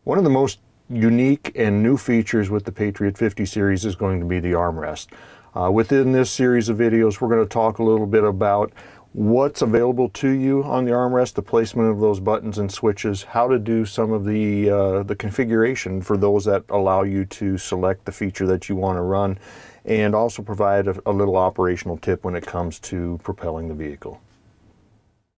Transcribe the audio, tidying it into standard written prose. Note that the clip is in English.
One of the most unique and new features with the Patriot 50 series is going to be the armrest. Within this series of videos, we're going to talk a little bit about what's available to you on the armrest, the placement of those buttons and switches, how to do some of the configuration for those that allow you to select the feature that you want to run, and also provide a little operational tip when it comes to propelling the vehicle.